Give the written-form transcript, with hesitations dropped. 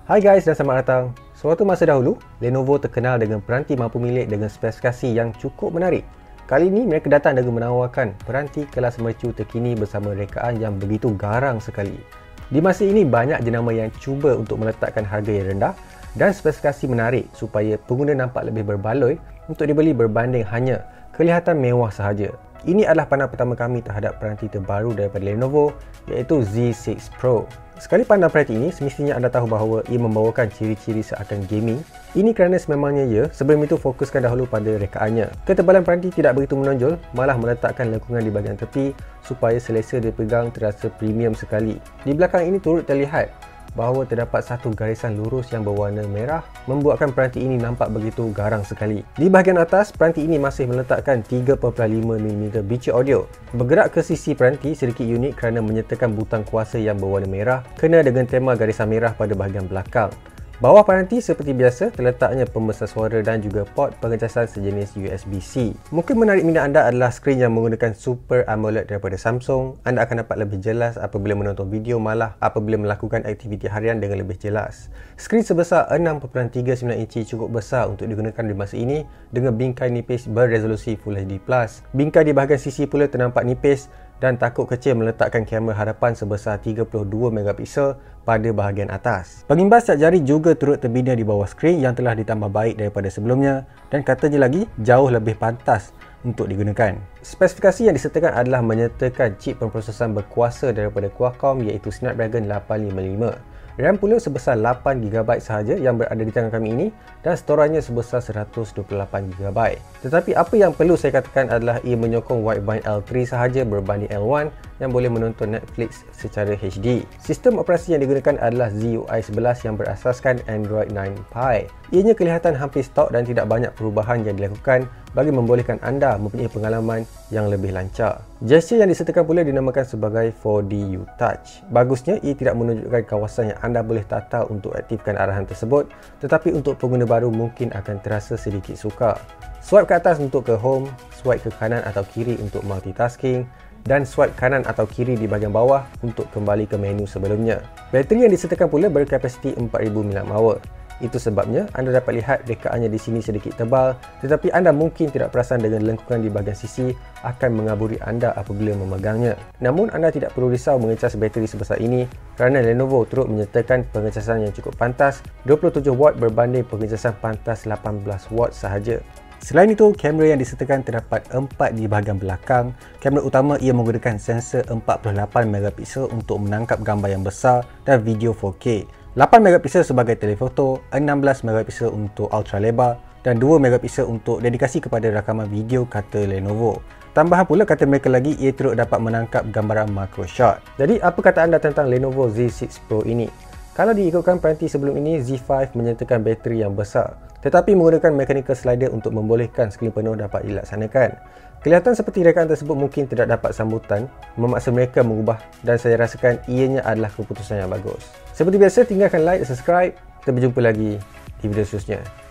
Hai guys dan selamat datang. Suatu masa dahulu, Lenovo terkenal dengan peranti mampu milik dengan spesifikasi yang cukup menarik. Kali ini mereka datang dengan menawarkan peranti kelas mercu terkini bersama rekaan yang begitu garang sekali. Di masa ini banyak jenama yang cuba untuk meletakkan harga yang rendah dan spesifikasi menarik supaya pengguna nampak lebih berbaloi untuk dibeli berbanding hanya kelihatan mewah sahaja. Ini adalah pandangan pertama kami terhadap peranti terbaru daripada Lenovo, iaitu Z6 Pro. Sekali pandang peranti ini, semestinya anda tahu bahawa ia membawakan ciri-ciri seakan gaming. Ini kerana sememangnya ia, sebelum itu fokuskan dahulu pada rekaannya. Ketebalan peranti tidak begitu menonjol, malah meletakkan lengkungan di bahagian tepi supaya selesa dipegang terasa premium sekali. Di belakang ini turut terlihat bahawa terdapat satu garisan lurus yang berwarna merah membuatkan peranti ini nampak begitu garang sekali. Di bahagian atas, peranti ini masih meletakkan 3.5mm bici audio. Bergerak ke sisi peranti sedikit unik kerana menyertakan butang kuasa yang berwarna merah kena dengan tema garisan merah pada bahagian belakang. Bawah peranti seperti biasa terletaknya pembesar suara dan juga port pengecasan sejenis USB-C. Mungkin menarik minat anda adalah skrin yang menggunakan Super AMOLED daripada Samsung. Anda akan dapat lebih jelas apabila menonton video, malah apabila melakukan aktiviti harian dengan lebih jelas. Skrin sebesar 6.39 inci cukup besar untuk digunakan di masa ini dengan bingkai nipis berresolusi Full HD+. Bingkai di bahagian sisi pula ternampak nipis dan takut kecil meletakkan kamera hadapan sebesar 32MP pada bahagian atas. Pengimbas cat jari juga turut terbina di bawah skrin yang telah ditambah baik daripada sebelumnya dan katanya lagi jauh lebih pantas untuk digunakan. Spesifikasi yang disertakan adalah menyertakan chip pemprosesan berkuasa daripada Qualcomm iaitu Snapdragon 855. RAM pula sebesar 8GB sahaja yang berada di tangan kami ini dan storannya sebesar 128GB. Tetapi apa yang perlu saya katakan adalah ia menyokong wideband L3 sahaja berbanding L1 yang boleh menonton Netflix secara HD. Sistem operasi yang digunakan adalah ZUI 11 yang berasaskan Android 9 Pie. Ianya kelihatan hampir stok dan tidak banyak perubahan yang dilakukan bagi membolehkan anda mempunyai pengalaman yang lebih lancar. Gesture yang disertakan pula dinamakan sebagai 4D U-Touch. Bagusnya ia tidak menunjukkan kawasan yang anda boleh tata untuk aktifkan arahan tersebut, tetapi untuk pengguna baru mungkin akan terasa sedikit sukar. Swipe ke atas untuk ke home, swipe ke kanan atau kiri untuk multitasking dan swipe kanan atau kiri di bahagian bawah untuk kembali ke menu sebelumnya. Bateri yang disertakan pula berkapasiti 4000 mAh. Itu sebabnya anda dapat lihat rekaannya di sini sedikit tebal, tetapi anda mungkin tidak perasan dengan lengkungan di bahagian sisi akan mengaburi anda apabila memegangnya. Namun anda tidak perlu risau mengecas bateri sebesar ini kerana Lenovo turut menyertakan pengecasan yang cukup pantas 27W berbanding pengecasan pantas 18W sahaja. Selain itu, kamera yang disertakan terdapat 4 di bahagian belakang. Kamera utama ia menggunakan sensor 48MP untuk menangkap gambar yang besar dan video 4K. 8MP sebagai telefoto, 16MP untuk ultra lebar dan 2MP untuk dedikasi kepada rakaman video kata Lenovo. Tambahan pula kata mereka lagi ia turut dapat menangkap gambaran macro shot. Jadi apa kata anda tentang Lenovo Z6 Pro ini? Kalau diikutkan peranti sebelum ini, Z5 menyertakan bateri yang besar tetapi menggunakan mechanical slider untuk membolehkan skrin penuh dapat dilaksanakan. Kelihatan seperti rekaan tersebut mungkin tidak dapat sambutan, memaksa mereka mengubah dan saya rasakan ianya adalah keputusan yang bagus. Seperti biasa, tinggalkan like dan subscribe. Kita berjumpa lagi di video seterusnya.